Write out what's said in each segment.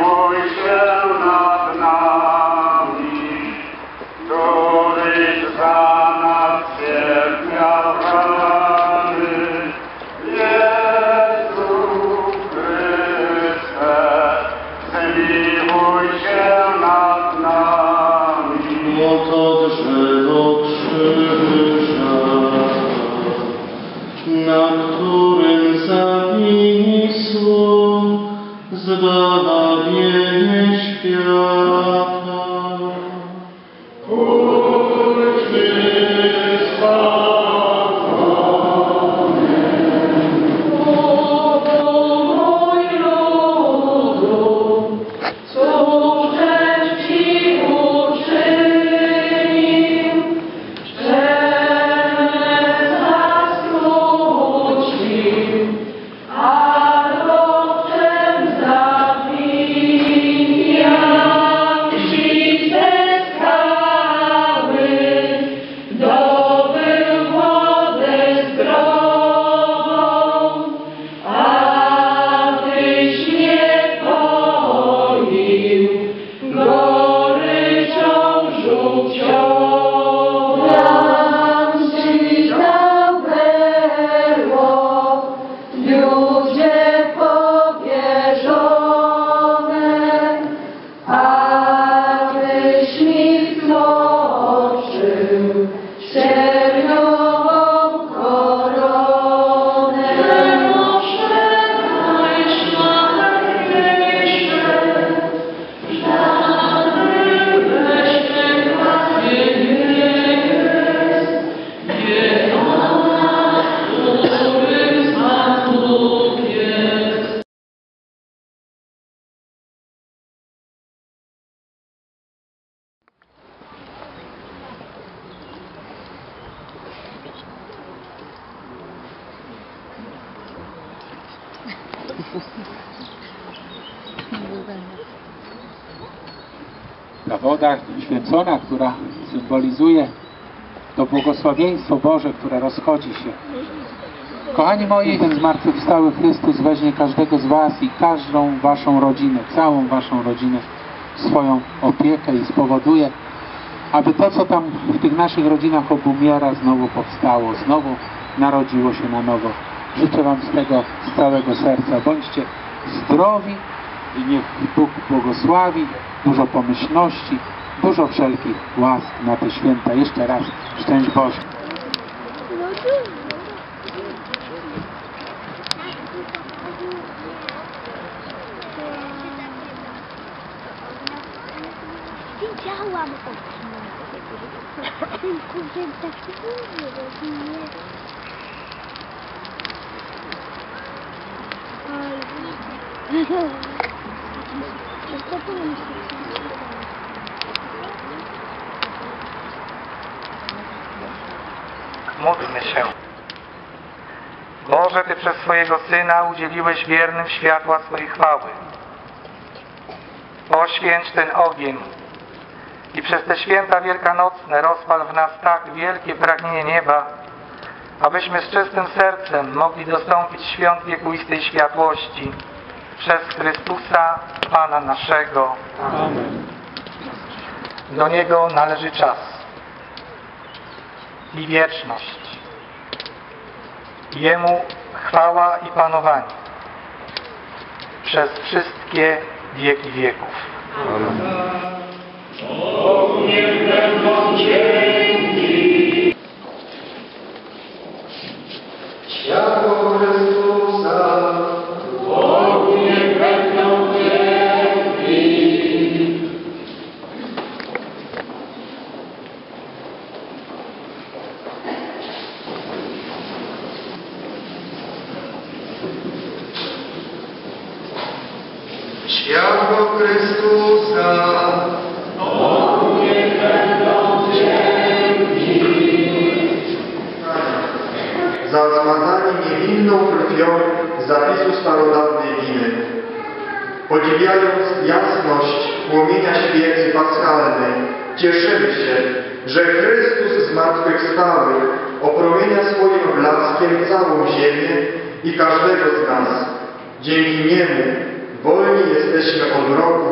zmiłuj się nad nami, któryś za nas cierpiał rany. Jezu Chryste, zmiłuj się nad nami. Oto drzewo krzyża, na którym zawisło zbawienie świata. Ta woda święcona, która symbolizuje to błogosławieństwo Boże, które rozchodzi się. Kochani moi, ten zmartwychwstały Chrystus weźmie każdego z was i każdą waszą rodzinę, całą waszą rodzinę w swoją opiekę i spowoduje, aby to, co tam w tych naszych rodzinach obumiera, znowu powstało, znowu narodziło się na nowo. Życzę wam z tego z całego serca. Bądźcie zdrowi i niech Bóg błogosławi, dużo pomyślności, dużo wszelkich łask na te święta. Jeszcze raz szczęść Boże. Wiedziałam o tym. Tylko, że tak nie rozumiem. Módlmy się. Boże, Ty przez swojego Syna udzieliłeś wiernym światła swojej chwały. Poświęć ten ogień i przez te święta wielkanocne rozpal w nas tak wielkie pragnienie nieba, abyśmy z czystym sercem mogli dostąpić świąt wiekuistej światłości przez Chrystusa, Pana naszego. Amen. Do Niego należy czas i wieczność. Jemu chwała i panowanie przez wszystkie wieki wieków. Amen. Bogu niech będą dzięki. Światło Chrystusa, Bogu niech będą dzięki. światło Chrystusa, Bogu niech będą dzięki. Za zmazanie niewinną krwią zapisu starodawnej winy. Podziwiając jasność płomienia świecy paschalnej, cieszymy się, że Chrystus zmartwychwstały opromienia swoim blaskiem całą ziemię i każdego z nas. Dzięki Niemu wolni jesteśmy od mroku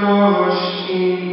świętości.